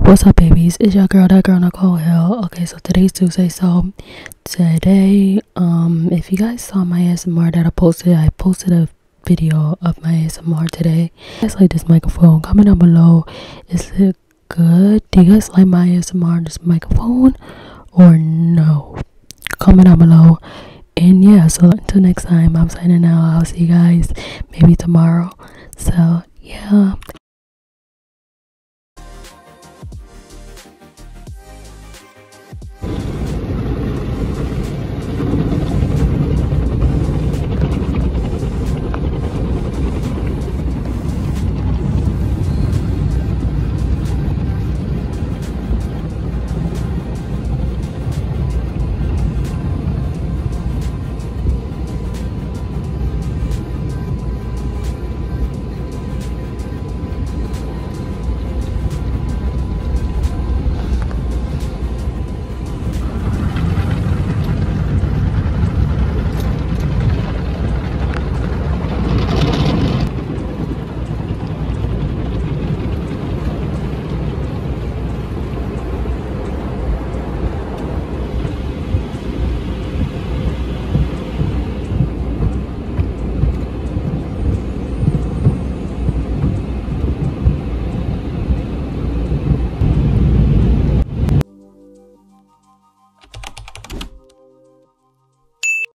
What's up, babies? It's your girl, that girl Nicole Hill. Okay, so today's Tuesday. So today, if you guys saw my ASMR that I posted a video of my ASMR today. You guys like this microphone? Comment down below. Is it good? Do you guys like my ASMR on this microphone or no? Comment down below. And yeah, so until next time, I'm signing out. I'll see you guys maybe tomorrow. So yeah,